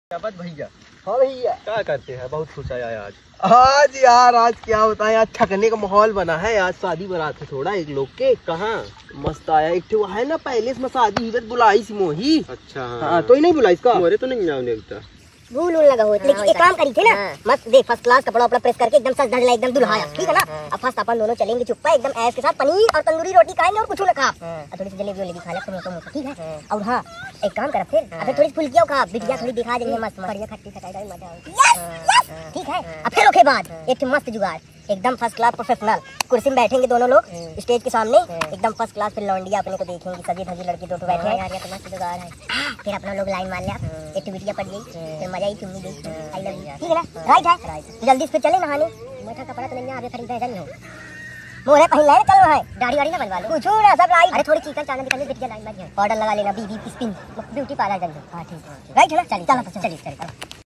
क्या बात भैया? हाँ भैया, क्या करते हैं? बहुत खुश आया आज। आज यार आज क्या होता है, आज थकने का माहौल बना है। आज शादी बारात है थोड़ा एक लोग के। कहाँ? मस्त आया एक ठो है ना, पहले से शादी हुई बुलाई सी मोही। अच्छा हाँ तो ही नहीं बुलाई इसका। मोरे तो नहीं जाने देता। भूल लगा हो, लेकिन एक काम करी थे ना, मस्त देख फर्स्ट क्लास कपड़ा अपना प्रेस करके एकदम सज धज एकदम दुल्हाया, ठीक है ना। अब फर्स्ट अपन दोनों चलेंगे चुप्पा एकदम ऐश के साथ, पनीर और तंदूरी रोटी खाएंगे और कुछ ना खा, थोड़ी सी जलेबी वलेबी खा ले समोसा, ठीक है। और हाँ एक काम कर फिर थोड़ी फुल्कियाँ खा, बिटिया थोड़ी दिखा देंगे मस्त बढ़िया खट्टी खटाई मजा आएगी, ठीक है। अब फिर ओके बाद एक मस्त जुगाड़ एकदम फर्स्ट क्लास प्रोफेशनल, कुर्सी में बैठेंगे दोनों लोग स्टेज के सामने एकदम फर्स्ट क्लास। फिर लौंडिया अपने को देखेंगे, सजी धजी लड़की दो बैठे हैं यार, ये तो मस्त जुगाड़ है। फिर अपना लोग लाइन मार लिया, एक बिटिया पड़ गई, फिर मजा ही चुम्मी गई, आई लव यू, ठीक है ना। राइट है, तो जल्दी से फिर चले नहाने। मोटा कपड़ा तो नहीं आगे खरीदा है, नहीं हो मोरे पहन ले चल रहा है, दाढ़ी वाड़ी ना बनवा लो, कुछ ना सब राइट। अरे थोड़ी चिकन चावल निकाल ले, बिटिया लाइन में ऑर्डर लगा लेना, बीबी स्पिन ब्यूटी पार्लर जल्दी। हां ठीक है, राइट है ना। चलिए चलो चलिए।